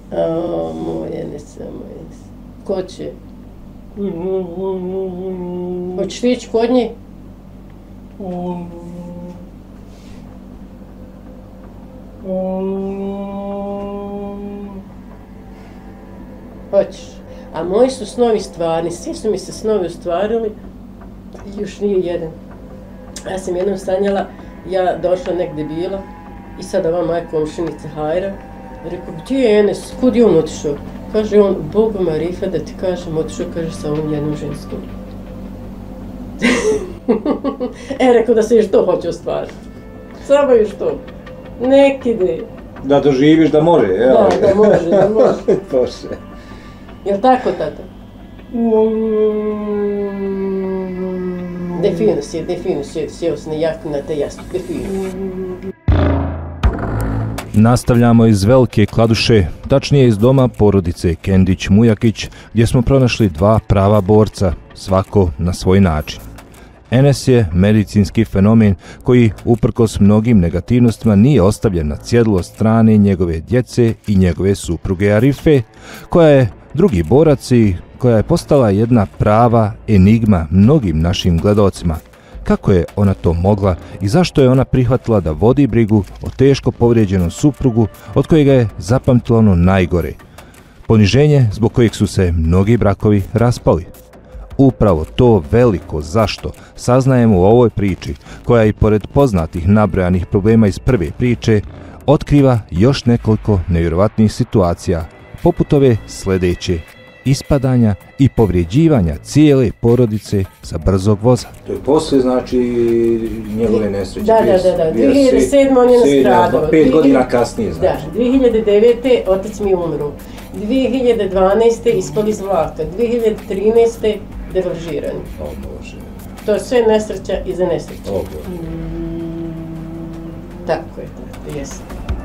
Moje, ne samo jes. Ko će? Hoćeš ići kod nje? Hoćeš. A moji su snovi stvarni, svi su mi se snovi ostvarili, još nije jedan. Ja sam jednom sanjala, ja došla negdje bila i sad ova moja komšinica Hajra, rekao, gdje je Enes, kud je on otišao? Kaže on, Bogu Marifa, da ti kažem, otišao, kaže, sa ovom jednom ženskom. Rekao da se još to hoće ostvariti. Samo još to. Nek ide. Da doživiš da može, jel? Da može, da može. Bože. Jel' tako, tata? Defino si, sjeo si na jaknu na te jasnu, defino. Nastavljamo iz Velike Kladuše, tačnije iz doma porodice Kendić-Mujakić, gdje smo pronašli dva prava borca, svako na svoj način. Enes je medicinski fenomen koji, uprkos mnogim negativnostima, nije ostavljen na cjedlo od strane njegove djece i njegove supruge Arife, koja je drugi borac i koja je postala jedna prava enigma mnogim našim gledaocima. Kako je ona to mogla i zašto je ona prihvatila da vodi brigu o teško povrijeđenom suprugu od kojega je zapamtila ono najgore? Poniženje zbog kojeg su se mnogi brakovi raspali. Upravo to veliko zašto saznajemo u ovoj priči, koja i pored poznatih nabrojanih problema iz prve priče, otkriva još nekoliko nevjerovatnih situacija, poput ove sljedeće: ispadanja i povrijeđivanja cijele porodice sa brzog voza. To je poslije, znači, njegove nesreće. Da. 2007. on je nastradao. 5 godina kasnije, znači. Da, 2009. otac mi umro. 2012. ispali iz vlaka. 2013. deložirani. O Bože. To je sve nesreća iza nesreća. O Bože. Tako je, jesam.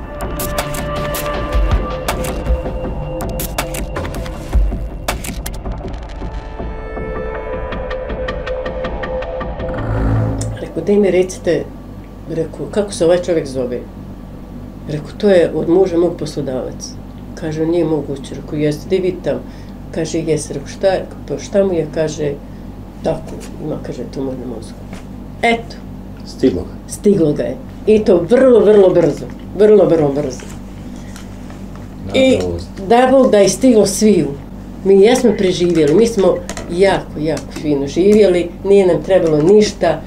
Daj mi recite, reku, kako se ovaj čovjek zove? Reku, to je od muža mog poslodavac. Kaže, nije moguće. Reku, jeste, di vi tamo? Kaže, jes. Reku, šta mu je? Kaže, tako, ima, kaže, tumor na mozgu. Eto. Stiglo ga je. I to vrlo brzo. Vrlo brzo. I da Bog da je stiglo sviju. Mi jesmo preživjeli, mi smo jako fino živjeli, nije nam trebalo ništa.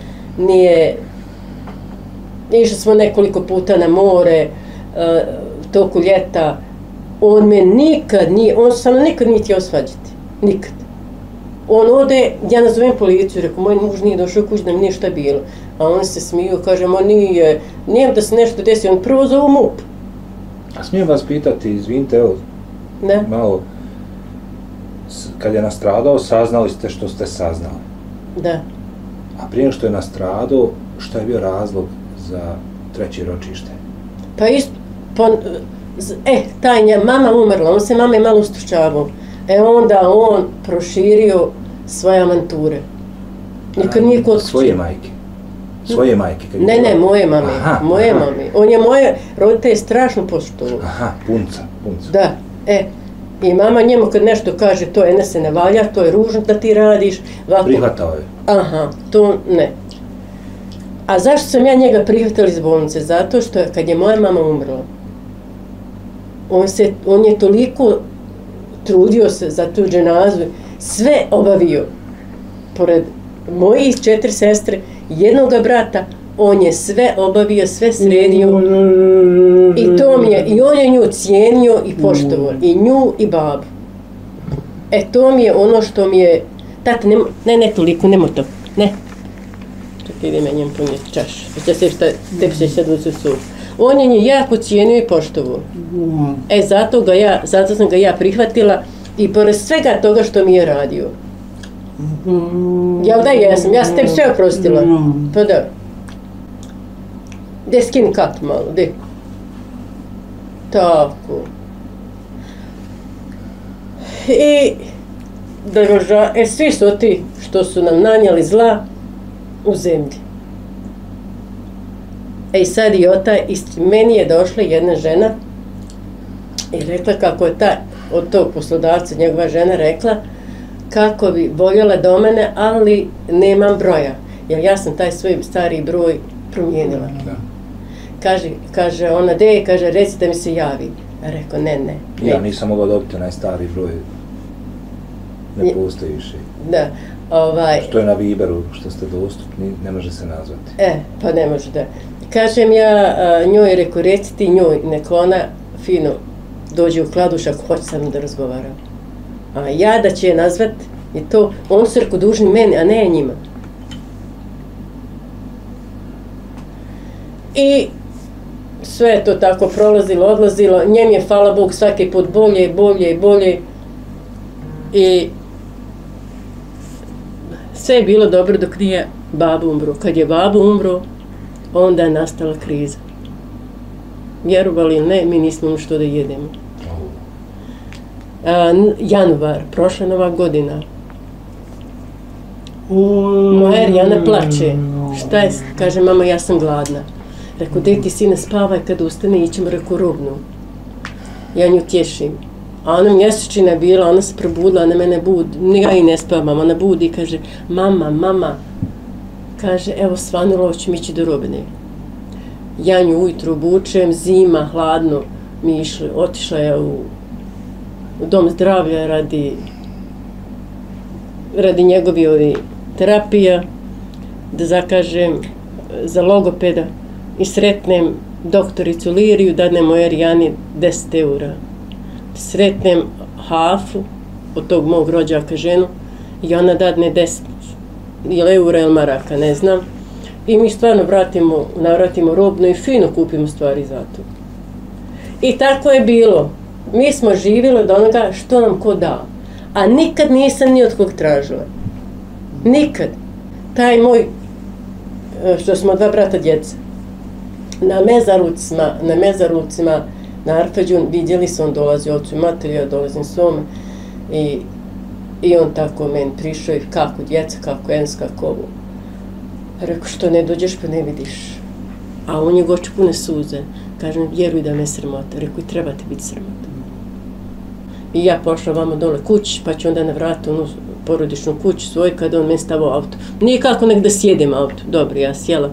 Išli smo nekoliko puta na more, toku ljeta. On me nikad nije htio svađati. Nikad. On ode, ja nazovem policiju, rekao, moj muž nije došao kući da mi nije šta bilo. A on se smiju, kaže, ma nije da se nešto desi, on prvo zovu MUP. A smijem vas pitati, izvinite, evo, malo, kad je nastradao, saznali ste što ste saznali. Da. A prije nego što je nastradao, što je bio razlog za treće ročište? Pa isto, mama umrla, on se mame malo ustručavao. Onda on proširio svoje avanture. Nikad nije kod svoje majke? Svoje majke? Ne, moje mame. Moje mame. On je moje roditelje strašno poštovao. Aha, punca. Da, I mama njemu kad nešto kaže, to se ne valja, to je ružno da ti radiš. Prihvatao je? Aha, to ne. A zašto sam ja njega prihvatila iz bolnice? Zato što kad je moja mama umrla, on je toliko trudio se za tu dženazu, sve obavio. Pored mojih 4 sestre, jednoga brata, on je sve obavio, sve sredio i on je nju cijenio i poštovao, i nju i babu. To mi je ono što mi je, tata, ne toliko, nemo to, ne. Čekaj, idem ja njem ponijeti čaš, tebi se sad uzu su. On je nju jako cijenio i poštovao. Zato sam ga ja prihvatila i pored svega toga što mi je radio. Jel da jesam, ja sam tebi sve oprostila. Pa da. Gdje skini kapu malo, gdje? Tako. I svi su ti što su nam nanijeli zla u zemlji. I sad meni je došla jedna žena I rekla kako je od tog poslodavca njegova žena rekla kako bi voljela do mene, ali nemam broja. Jer ja sam taj svoj stari broj promijenila. Kaže ona, kaže, recite mi se javi. Rekao, ne. Ja nisam mogla dobiti onaj stari broj. Ne postoji više. Da. Što je na Viberu, što ste dostupni, ne može se nazvati. Pa ne može, da. Kažem ja njoj, rekao, reciti njoj, neko ona fino dođe u Kladuš ako hoće sa mnom da razgovaram. A ja da će je nazvat, i to, on su rekao dužni meni, a ne njima. I sve je to tako prolazilo, odlazilo, njem je, hvala Bog, svaki put bolje. I sve je bilo dobro dok nije babo umro. Kad je babo umro, onda je nastala kriza. Vjerovali ili ne, mi nismo imali što da jedemo. Januar, prošla Nova godina. Moja Erjana plače. Šta je? Kaže, mama, ja sam gladna. Rekao, deti, sine, spavaj, kad ustane, ićemo, rekao, robnu. Ja nju tješim. A ona mjesečina je bila, ona se probudila, ona mene budi. Ja i ne spavam, ona budi i kaže, mama. Kaže, evo, svanulo, ćemo ići do robne. Ja nju ujutro obučem, zima, hladno, mi išli. Otišla je u dom zdravlja radi njegovi terapija, da zakažem za logopeda i sretnem doktoricu Liriju, dadnem mojoj Erijani 10 eura. Sretnem Hafu, od tog mog rođaka ženu, i ona dadne 10 eura ili maraka, ne znam. I mi stvarno navratimo robno i fino kupimo stvari za to. I tako je bilo. Mi smo živjeli od onoga što nam ko da. A nikad nisam ni od kog tražila. Nikad. Taj moj, što smo 2 brata djeca, na mezarlucima, na Arfađun, vidjeli su, on dolazi ocu i materi, ja dolazim svome. I on tako meni prišao i kako djeca, kako ens, kako ovo. Rekao, što ne dođeš pa ne vidiš. A on je oči pune suze. Kažem, vjeruj da me sramota. Rekao, i treba ti biti sramota. I ja pošla vamo dole kući, pa ću onda navratiti onu porodičnu kuću svoju kada on meni stavio auto. Nikako nek da sjedim auto. Dobro, ja sjela.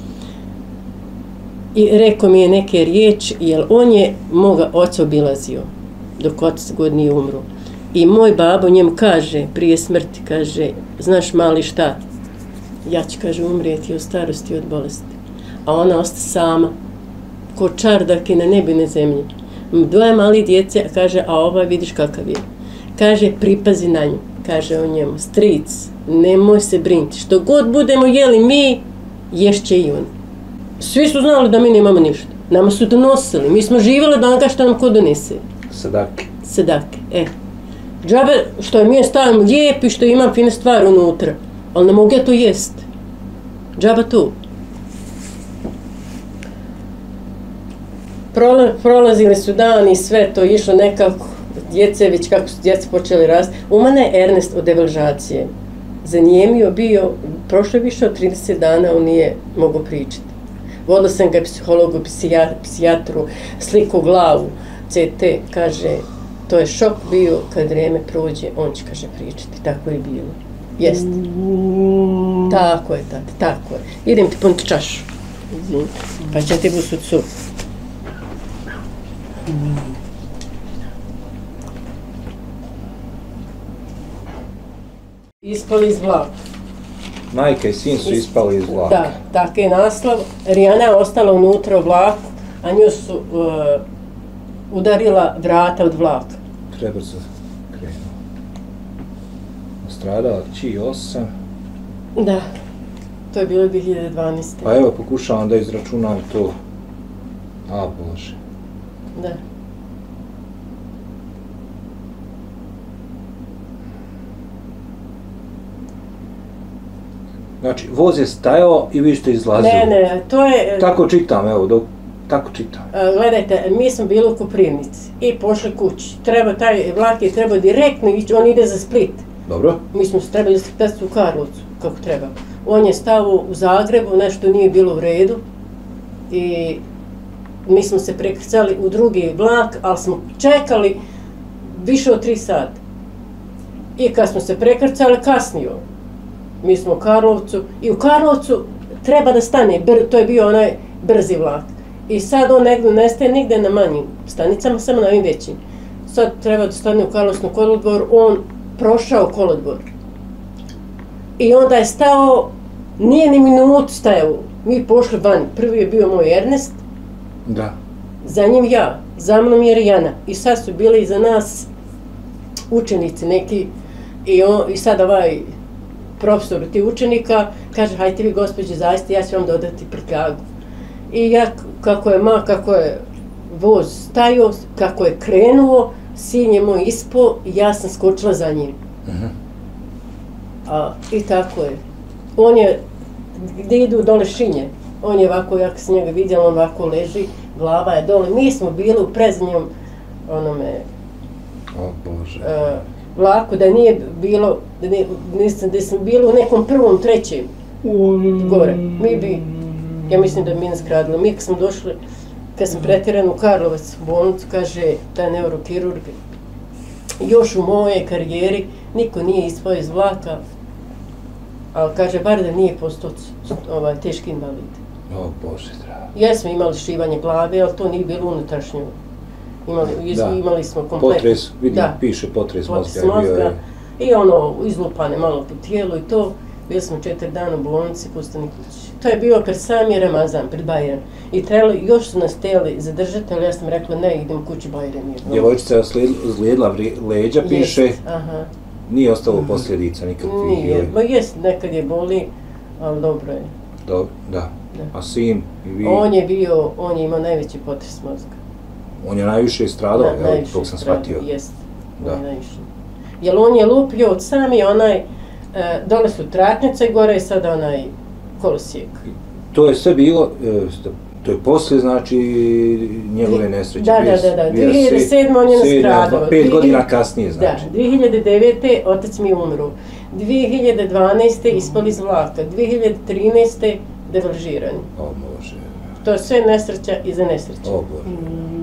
I rekao mi je neke riječi, jer on je moga oca obilazio, dok otac god nije umro. I moj babo njemu kaže, prije smrti, kaže, znaš mali šta? Ja ću, kaže, umrijeti od starosti i od bolesti. A ona osta sama, ko čardak i na nebi i na zemlji. 2 mali djece, kaže, a ovaj vidiš kakav je. Kaže, pripazi na nju. Kaže on njemu, stric, nemoj se brinuti. Što god budemo jeli mi, ješće i on. Svi su znali da mi nemamo ništa. Nama su donosili. Mi smo živjeli do onoga što nam ko donese. Sadake, Džabe što je mi je stavim lijep i što imam fine stvari unutra. Ali ne mogu ja to jest. Džaba to. Prolazili su dani i sve to išlo nekako. Djece, već kako su djece počeli rasti. U mene je Ernest od devalžacije zanijemio bio, prošlo više od 30 dana, on nije mogao pričati. Vodila sam ga psihologu, psijatru, sliku glavu, CT, kaže, to je šok bio, kad vrijeme prođe, on će, kaže, pričati. Tako je bilo. Jeste. Tako je, tati, tako je. Idem ti puniti čašu. Pa će ti busut su. Ispali iz vlaka. Majka i sin su ispali iz vlaka. Da, tako je naslov. Rijana je ostala unutra u vlaku, a nju su udarila vrata od vlaka. Prebrzo krenuo. Nastradala kći 8. Da, to je bilo 2012. Pa evo, pokušavam da izračunam to. A, Bože. Da. Znači, voz je stajao i vi ste izlazili. Ne, to je... Tako čitam, evo, tako čitam. Gledajte, mi smo bili u Koprivnici i pošli kući. Taj vlak je trebao direktno ići, on ide za Split. Dobro. Mi smo se trebali stati u Karlovcu, kako treba. On je stao u Zagrebu, nešto nije bilo u redu i mi smo se prekrcali u drugi vlak, ali smo čekali više od 3 sata. I kad smo se prekrcali, kasnio. Mi smo u Karlovcu i u Karlovcu treba da stane, to je bio onaj brzi vlak. I sad on ne staje nigde na manjim stanicama, samo na ovim većim. Sad treba da stane u Karlovcu kolodvor, on prošao kolodvor. I onda je stao, nije ni minutu stajao, mi pošli van. Prvi je bio moj Ernest, da. Za njim ja, za mnom je Rijana. I sad su bili iza nas učenici neki i sad ovaj profesor ti učenika kaže, hajte vi gospođe zaista, ja ću vam dodati prtljagu. I ja, kako je voz stajao, kako je krenuo, sin je moj ispao i ja sam skočila za njim. I tako je. On je, gdje idu dole šinje, on je ovako, ja sam njega vidjela, on ovako leži, glava je dole. Mi smo bili u predzadnjom onome vlaku, da nije bilo, da sam bila u nekom prvom, trećem gore. Mi bi, ja mislim da bi nas skradilo. Mi kad smo došli, kad sam pretjeran u Karlovac u bolnicu, kaže ta neurokirurg, još u mojej karijeri niko nije ispao iz vlaka, ali kaže, bar da nije postao teški invalid. O Bože drago. Jesmo imali šivanje glave, ali to nije bilo unutrašnje. Imali smo kompletno. Potres, vidim, piše potres mozga. I ono, izlupane malo po tijelu i to. Bili smo 4 dana u bolnici, pustani kući. To je bio pred sami Ramazan, pred Bajram. I još su nas htjeli zadržati, ali ja sam rekla, ne, idem kući, Bajram je. Djevojčica je ozlijedila leđa, piše. Nije ostalo posljedica nikakvih? Nije, jest, nekad je boli, ali dobro je. Da. A sin i vi? On je imao najveći potres mozga. On je najviše stradao, tog sam shvatio. Jest, on je najviše. Jer on je lupio od sami onaj, dole su tratnice, gore je sada onaj kolosijek. To je sve bilo, to je poslije, znači, njegove nesreće. Da. 2007. on je nastradao. 5 godina kasnije, znači. Da, 2009. otac mi je umro. 2012. ispali iz vlaka. 2013. devalžirani. O Bože. To je sve nesreća iza nesreća. O Bože.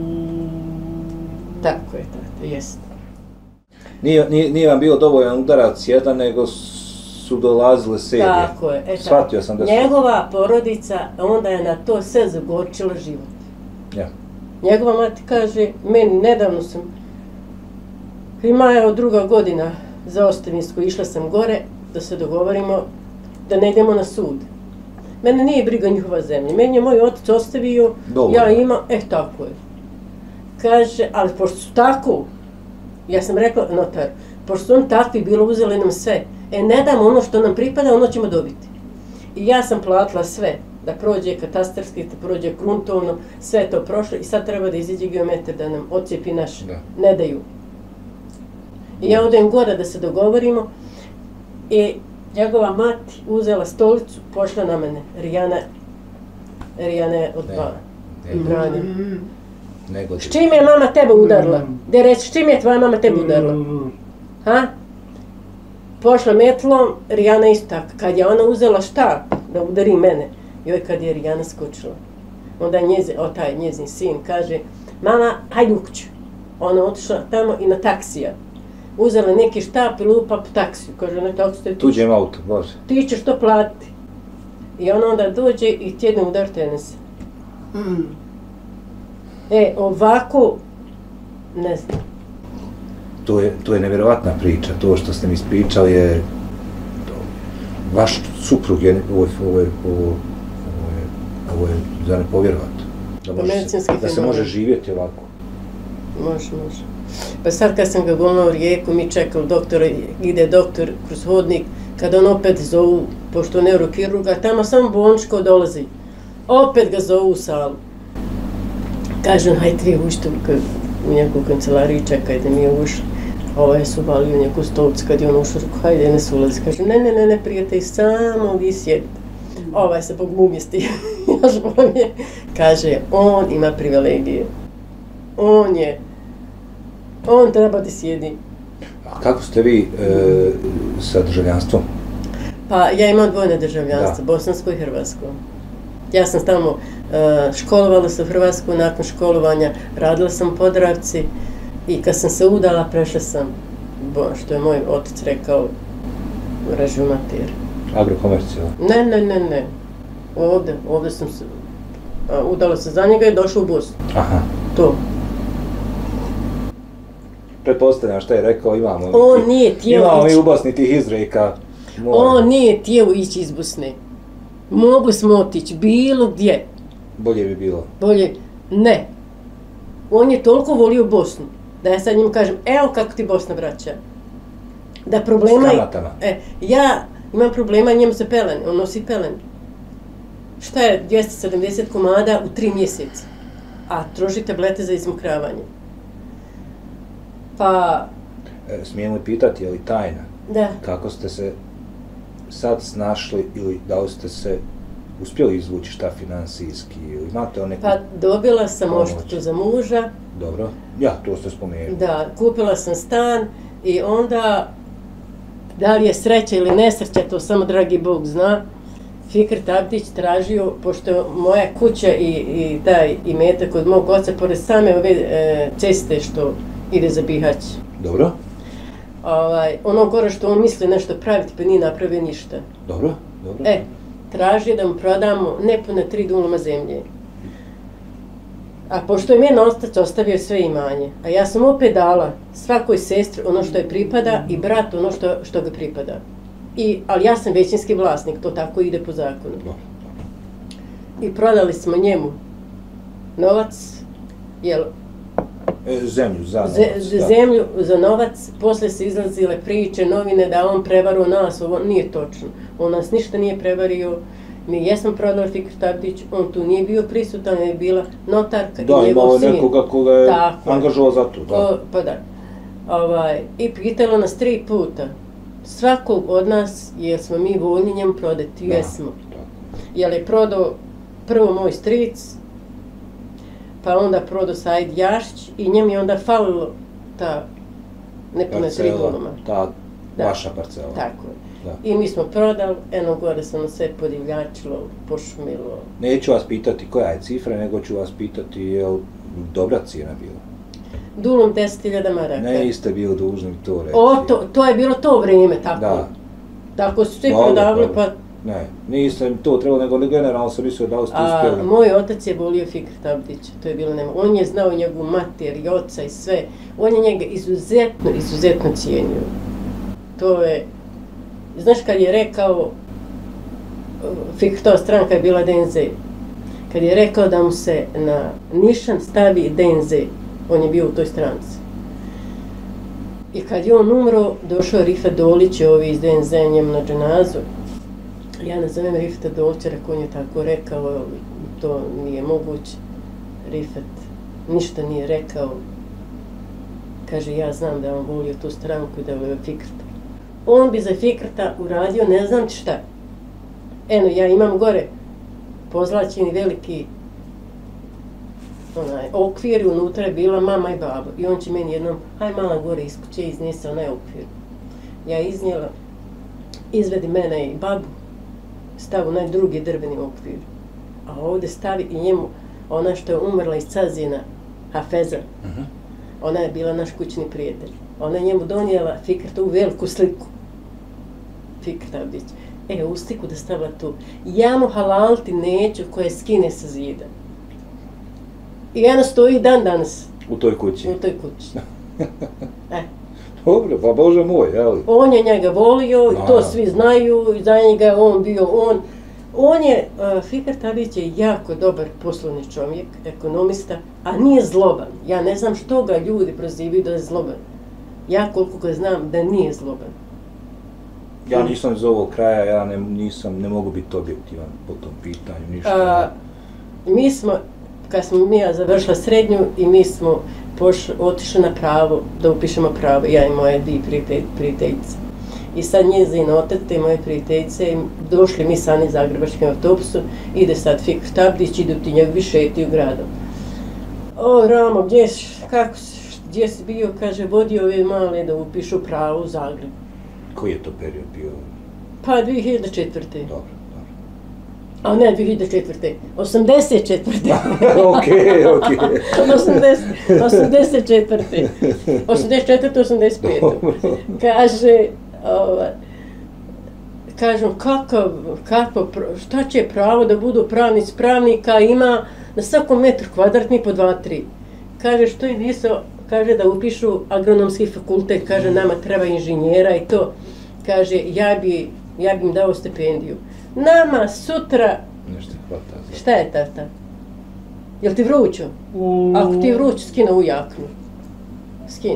Tako je, jest. Nije vam bio dovoljan udarac jedan, nego su dolazile serije. Tako je. Shvatio sam da su... Njegova porodica, onda je na to sve zagorčila život. Ja. Njegova mati kaže, meni nedavno sam, ima je 2. godina za ostavinsku, išla sam gore da se dogovorimo da ne idemo na sud. Mene nije briga njihova zemlja, meni je moj otac ostavio, ja imam, tako je. Kaže, ali pošto su tako, ja sam rekla, notar, pošto su oni takvi, bilo uzeli nam sve, ne damo ono što nam pripada, ono ćemo dobiti. I ja sam platila sve, da prođe katastarski, da prođe gruntovno, sve to prošlo i sad treba da iziđe geometar da nam odcijepi naš, ne daju. I ja odem gore da se dogovorimo i njegova mati uzela stolicu, pošla na mene, Rijana je od 2. Branja. S čim je mama tebe udarila? Gdje reći, s čim je tvoja mama tebe udarila? Pošla metlom, Rijana isto tako. Kad je ona uzela štap da udari mene, joj kad je Rijana skočila. Onda taj njezin sin kaže, mama, hajde u kuću. Ona otišla tamo i na taksija. Uzela neki štap i lupa po taksiju. Kaže, na taksiju tuđem auto, Bože. Ti ćeš to platiti. I ona onda dođe i tjedne udar tenisa. Ovako, ne znam. To je nevjerovatna priča, to što ste mi ispričali je... Vaš suprug je, ovo je za ne povjerovati. Da se može živjeti ovako. Može. Pa sad kad sam ga gonila u Rijeku, mi čekali doktora, ide doktor kroz hodnik, kad on opet zovu, pošto je neurokirurga, tamo samo bolničko dolazi. Opet ga zovu u salu. Kažem, hajde vi ušte u njegovu kancelariju i čekajte, mi je ušli. Ovaj su balio neku stolicu, kad je on ušao, rekao, hajde, ne se ulazi. Kažem, ne, prijatelj, samo vi sjedite. Ovaj se Bog mu umjesti, još bolje. Kaže, on ima privilegije. On treba da sjedi. A kako ste vi sa državljanstvom? Pa ja imam dvojne državljanstvo, bosansko i hrvatsko. Ja sam tamo školovala se u Hrvatskoj, nakon školovanja radila sam u Podravci i kad sam se udala prešla sam, što je moj otac rekao, režumatir. Agrokomercijal? Ne. Ovdje sam se udala se za njega i došla u Bosnu. Aha. To. Pretpostavljam što je rekao, imamo i u Bosni tih izreka. On nije htio ići iz Bosne. Mogu smo otići bilo gdje. Bolje bi bilo. Ne. On je toliko volio Bosnu, da ja sad njim kažem, evo kako ti Bosna vraća. Da problema... S kamatama. Ja imam problema, njemu se peleni, on nosi peleni. Šta je 270 komada u 3 mjeseca? A troši tablete za izmokravanje. Pa... Smijem li pitati, je li tajna? Da. Kako ste se sad snašli ili da li ste se uspjeli izvući šta financijski ili imate neku... Pa dobila sam odštetu za muža. Dobro, ja, to ste spomenuli. Da, kupila sam stan i onda, da li je sreća ili nesreća, to samo dragi Bog zna, Fikret Abdić tražio, pošto moja kuća i taj imetak od mog oca, pored same ove ceste što ide za Bihać. Dobro. Ono gore što on misli nešto praviti, pa nije napravio ništa. Dobro. Tražio da mu prodamo nepune 3 duluma zemlje. A pošto je meni otac ostavio sve imanje, a ja sam opet dala svakoj sestri ono što je pripada i bratu ono što ga pripada. Ali ja sam većinski vlasnik, to tako ide po zakonu. I prodali smo njemu novac, zemlju za novac. Zemlju za novac, poslije se izlazile priče, novine da on prevario nas, ovo nije točno. On nas ništa nije prevario, mi jesmo prodali Fikret Abdić, on tu nije bio prisutan, je bila notarka i njegov sin. Da, imao nekoga koga je angažovao za to. Pa da. I pitalo nas 3 puta, svakog od nas, jel smo mi voljni njemu prodati, jesmo. Jel je prodao prvo moj stric, pa onda prodao Said Jašić i njem je onda falilo ta nepune 3 duluma. Ta vaša parcela. Tako je. I mi smo prodali, eno gore se nas sve podivljačilo, pošumilo. Neću vas pitati koja je cifra, nego ću vas pitati je li dobra cijena bila? Dulum 10.000 maraka. Niste bili dužni to reći. To je bilo to vrijeme, tako. Da. Tako su svi prodavali, pa... Ne, nisam to trebalo, nego generalno sam mislio da li ste uspjeli. Moj otac je volio Fikret Abdić, to je bilo nema. On je znao njegovu mater i oca i sve. On je njega izuzetno cijenio. To je... Znaš kad je rekao, Fikretova stranka je bila DNZ, kad je rekao da mu se na nišan stavi DNZ, on je bio u toj stranci. I kad je on umro, došao je Rifet Dolić, ovi iz DNZ njemu na dženazu. Ja nazovem Rifeta Dolića, on je tako rekao, to nije moguće. Rifet ništa nije rekao. Kaže, ja znam da on volio tu stranku i da volio Fikreta. On bi za Fikreta uradio ne znam šta. Eno, ja imam gore pozlačeni veliki okvir i unutra je bila mama i babo. I on će meni jednom, haj mala gore iz kuće iznese onaj okvir. Ja iznijela, izvedi mene i babu, stavi onaj drugi drveni okvir. A ovdje stavi i njemu ona što je umrla iz Cazina, Hafeza. Ona je bila naš kućni prijatelj. Ona je njemu donijela Fikretovu veliku sliku. Fikret Abdić. U sliku da stavila tu. Ja mu halaliti neću koje skine sa zida. I ona stoji dan danas. U toj kući? U toj kući. Dobro, pa Bože moj, jel? On je njega volio, i to svi znaju, i za njega je on bio on. Fikret Abdić je jako dobar poslovni čovjek, ekonomista, a nije zloban. Ja ne znam što ga ljudi prozivaju da je zloban. Ja koliko ga znam da nije zloban. Ja nisam iz ovog kraja, ja ne mogu biti objektivan po tom pitanju, ništa. Mi smo, kad smo ja završila srednju i mi smo otišli na pravo, da upišemo pravo, ja i moje 2 prijateljice. I sad njezin otac i moje prijateljice, došli mi sani zagrebačkim autobusom, ide sad Fikret Abdić, idu ti njegovi šeti u gradu. Ramo, gdje si bio, kaže, vodio ove male da upišu pravo u Zagrebu. Koji je to period bio? Pa 2004. Dobro. A ne, 2004. 84. Okej. 84. 85. Kaže, kažem, šta će pravo da budu pravnika ima na svakom metru kvadratni po 2-3. Kaže, što i nisu, kaže da upišu agronomski fakultet, kaže, nama treba inženjera i to. Kaže, ja bi im dao stipendiju. Nama sutra... Nešto hvata. Šta je tata? Jel ti vrućo? Ako ti je vrućo, skinu u jaknu. Skini.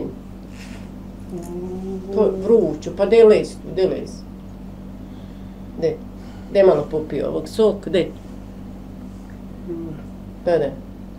To vrućo, pa de les. De malo popio ovog sok, de. Pa da.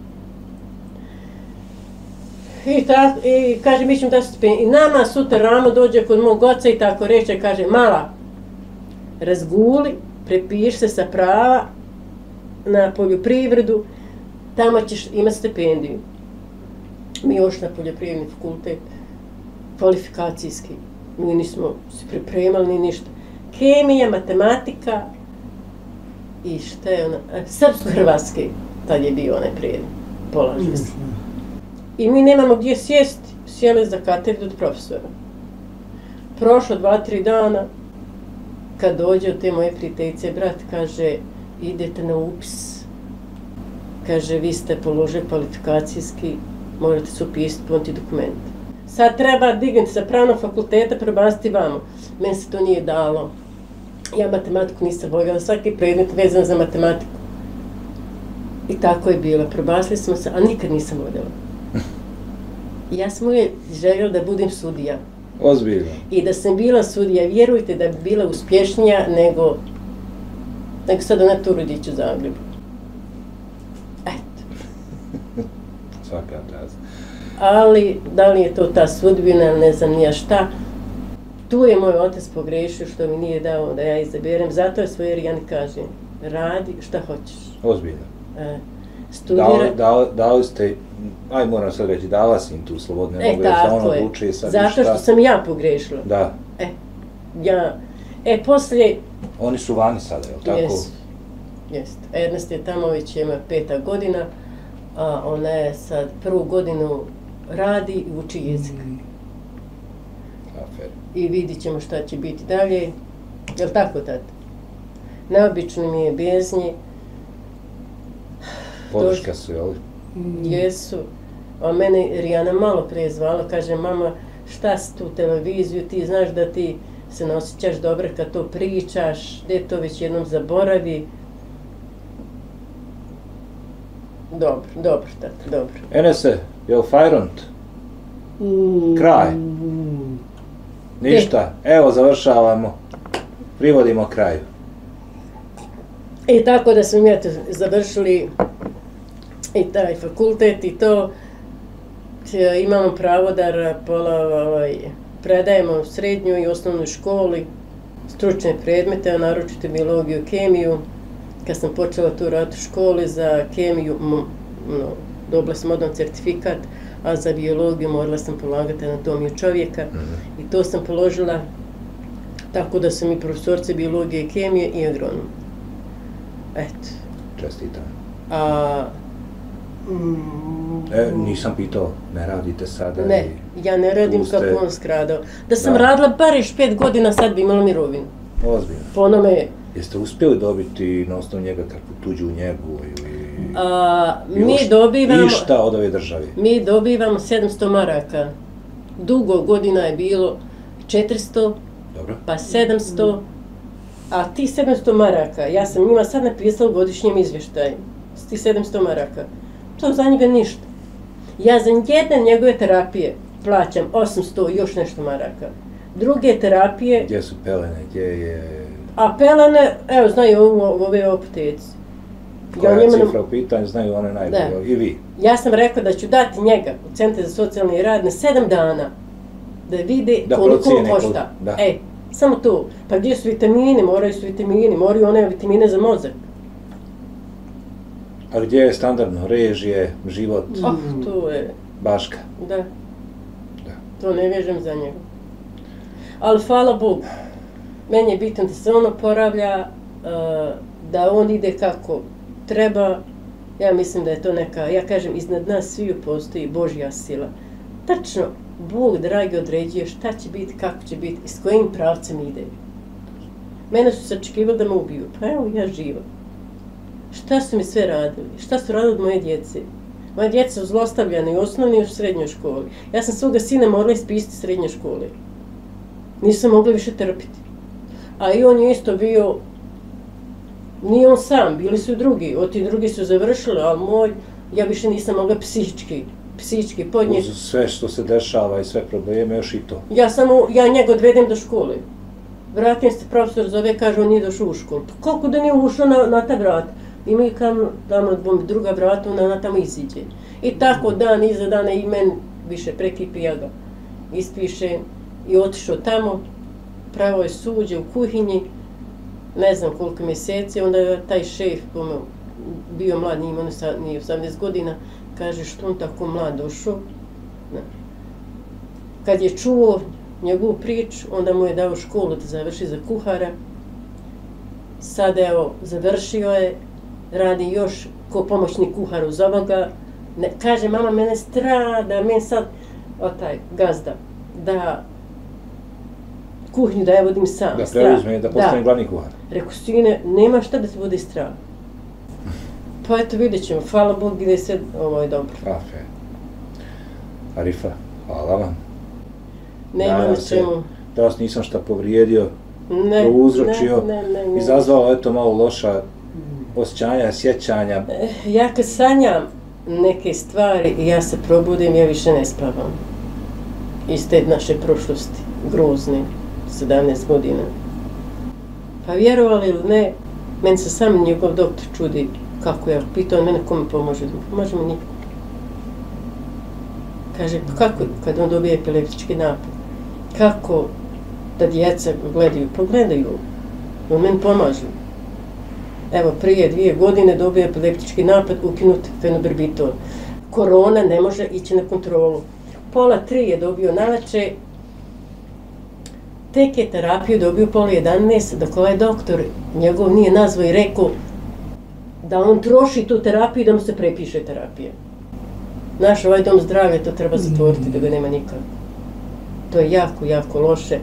I kaže, mi ćemo da stipendiju. I nama sutra rano dođe kod mog oca i tako reče, kaže, mala, razguli, prepiš se sa prava na poljoprivredu, tamo ćeš imati stipendiju. Mi još na poljoprivredni fakultet, kvalifikacijski, mi nismo se pripremali ni ništa. Kemija, matematika i šta je ona, srpsko-hrvatski, tad je bio onaj predmet, polažili smo. I mi nemamo gdje sjesti, sjeli za katedru od profesora. Prošlo 2-3 dana, kad dođe od te moje prijateljice, brat kaže, idete na upis. Kaže, vi ste položili kvalifikacijski, morate se upisati, puniti dokument. Sad treba dignuti sa pravnog fakulteta, prebaciti vamo. Meni se to nije dalo. Ja matematiku nisam voljela, svaki predmet vezan za matematiku. I tako je bilo, prebacili smo se, a nikad nisam voljela. Ja sam uvijek željela da budem sudija. Ozbiljno. I da sam bila sudija, vjerujte da bi bila uspješnija nego sada na Turudiću Zagrebu. Eto. Svaka čast. Ali, da li je to ta sudbina, ne znam nija šta. Tu je moj otac pogrešio što mi nije dao da ja izaberem. Zato je svoj Rijani kaže, radi šta hoćeš. Ozbiljno. Studira... Dali ste, moram sad reći, dala si im tu slobodne noge, da ono odluči sad zato šta. što sam ja pogrešila. Da. Poslije... Oni su vani sada, jel tako? Jest. Ernest je tamo već ima 5. godina, a ona je sad 1. godinu radi i uči jezik. Afer. I vidit ćemo šta će biti dalje. Jel tako, tata? Neobično mi je beznje. Podrška su, jel? Jesu. A mene Rijana malo prije zvala, kaže, mama, šta si tu televiziju, ti znaš da ti se ne osjećaš dobro kad to pričaš, gdje to već jednom zaboravi. Dobro, tata, dobro. Enese, jel fajront? Kraj. Ništa, evo završavamo, privodimo kraju. I tako da smo mi završili i taj fakultet i to, imamo pravo da predajemo u srednjoj i osnovnoj školi stručne predmete, a naročito biologiju i kemiju. Kad sam počela tu raditi u školi za kemiju, dobila sam odmah certifikat, a za biologiju morala sam polagati anatomiju čovjeka. I to sam položila tako da sam i profesorce biologije i kemije i agronom. Eto. Čestitam. Nisam pitao, ne radite sada? Ne, ja ne radim kako on skradao. Da sam radila bareš 5 godina, sad bi imala mirovinu. Ozbiljno. Po onome... Jeste uspjeli dobiti na osnovu njega kakvu tuđu njegu mi dobivamo... Išta od ove države? Mi dobivamo 700 maraka. Dugo godina je bilo 400, pa 700, a ti 700 maraka, ja sam njima sad napisala u godišnjem izvještaju, ti 700 maraka, to za njega ništa. Ja za jedne njegove terapije plaćam 800 i još nešto maraka. Druge terapije... Gdje su pelene, gdje je... A pelene, evo, znaju ove apoteci. Koja je cifra u pitanju, znaju one najbolje, i vi. Ja sam rekla da ću dati njega u Centar za socijalni rad na 7 dana, da vide koliko košta. Samo to. Pa gdje su vitamini? Moraju su vitamini, moraju one vitamine za mozak. A gdje je standardno? Režije, život? To je... Baška? Da. To ne vežem za njega. Ali hvala Bogu. Meni je bitno da se on oporavlja, da on ide kako treba. Ja mislim da je to neka, ja kažem, iznad nas sviju postoji Božja sila. Tačno, Bog dragi određuje šta će biti, kako će biti i s kojim pravcem ide. Mene su sačekivali da me ubiju, pa evo ja živa. Šta su mi sve radili? Šta su radili od moje djece? Moje djeca su zlostavljane i u osnovnoj i u srednjoj školi. Ja sam svoga sina morala ispisati srednje škole. Nisam mogla više trpiti. A i on je isto bio, nije on sam, bili su drugi. Ti drugi su završili, ali moj, ja više nisam mogla psihički podnijeti. Uz sve što se dešava i sve probleme, još i to. Ja njega odvedem do škole. Vratim se, profesor zove, kaže, on nije došao u školu. Pa kako da nije ušao na ta vrata? Ima i tamo druga vrata, ona tamo iziđe. I tako dan iza dana i meni više prekipi, ja ga ispiše i otišao tamo, pravo je suđe u kuhinji, ne znam koliko mjeseci, onda je taj šef, bio mlad, nije 18 godina, kaže što on tako mlad došao. Kad je čuo njegovu priču, onda mu je dao školu da završi za kuhara. Sad evo, završio je, radi još ko pomoćni kuhar uz ovoga. Kaže, mama, mene strada, meni sad, taj gazda, da kuhinju da ja vodim sam. Da preuzme, da postane glavni kuhar. Rekao, sine, nema šta da se vodi strah. Pa eto, vidjet ćemo, hvala Bog, ide sve, ovo je dobro. Afe. Arifa, hvala vam. Nema na čemu. Da vas nisam šta povrijedio, prouzročio, izazvalo eto malo loša osjećanja, sjećanja. Ja kad sanjam neke stvari i ja se probudim, ja više ne spavam. Iz te naše prošlosti, grozne, 17 godina. Pa vjerovali ili ne, meni se sam njegov doktor čudi kako ja pitao mene kome pomože. Pomože mi niko. Kaže, kako kad on dobije epileptički napad? Kako da djeca gledaju? Pogledaju. On meni pomažu. Evo, prije 2 godine dobio epileptički napad, ukinut fenobarbital. Korona ne može ići na kontrolu. 2:30 je dobio navečer, tek je terapiju dobio 10:30, dok ovaj doktor njegov nije nazvao i rekao da on troši tu terapiju i da mu se prepiše terapija. Naš ovaj dom zdravlja to treba zatvoriti, da ga nema nikako. To je jako, jako loše.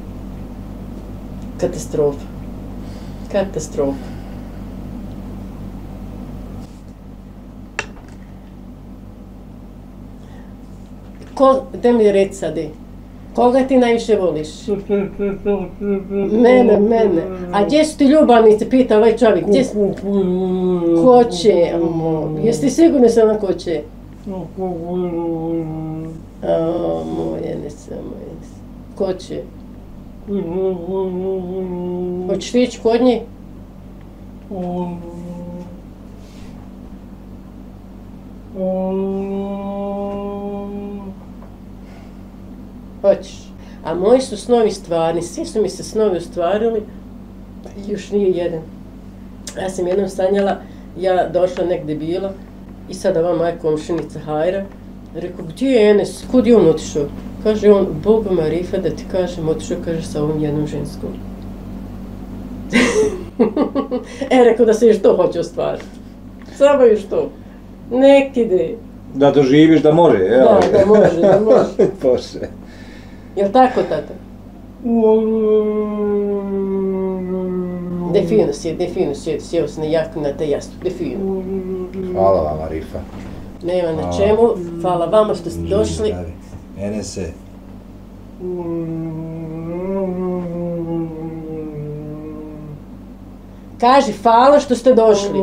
Katastrofa. Katastrofa. Daj mi reći sad, koga ti najviše voliš? Mene. A gdje su ti ljubavnice, pita ovaj čovjek, gdje su? Ko će? Jesi ti sigurno sam na ko će? Moje nese. Ko će? Hoćeš ti ići kod nje? Hoćeš. A moji su snovi stvarni, svi su mi se snovi ostvarili, još nije jedan. Ja sam jednom sanjala, ja došla negdje bila i sada ova moja komšinica Hajra, rekao, gdje je Enes, kud je on otišao? Kaže on, Bogom Arifa da ti kažem, otišao, kaže, sa ovom jednom ženskom. Rekao da se još to hoće ostvariti. Samo još to. Nek ide. Da doživiš da može, jel? Da može. Bože. Jel' tako, tata? Defino si, sjeo se na jaknu na te jastu, defino. Hvala vam, Arifa. Nema na čemu, hvala vama što ste došli. Enese. Kaži, hvala što ste došli.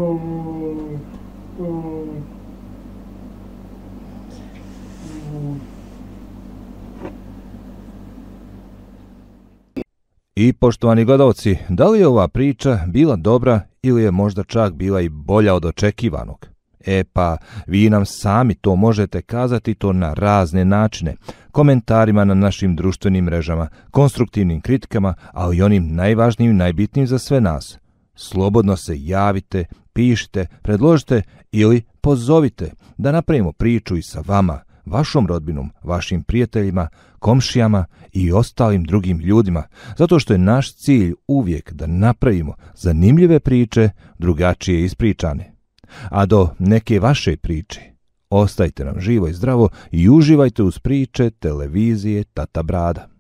I poštovani gledalci, da li je ova priča bila dobra ili je možda čak bila i bolja od očekivanog? Pa vi nam sami to možete kazati to na razne načine, komentarima na našim društvenim mrežama, konstruktivnim kritikama, ali i onim najvažnijim i najbitnijim za sve nas. Slobodno se javite, pišite, predložite ili pozovite da napravimo priču i sa vama, vašom rodbinom, vašim prijateljima, komšijama i ostalim drugim ljudima, zato što je naš cilj uvijek da napravimo zanimljive priče, drugačije ispričane. A do neke vaše priče, ostajte nam živo i zdravo i uživajte uz priče televizije Tata Brada.